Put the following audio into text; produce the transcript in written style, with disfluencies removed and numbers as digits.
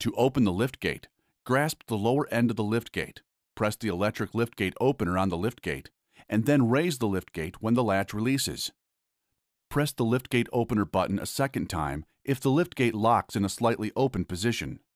To open the liftgate, grasp the lower end of the liftgate, press the electric liftgate opener on the liftgate, and then raise the liftgate when the latch releases. Press the liftgate opener button a second time if the liftgate locks in a slightly open position.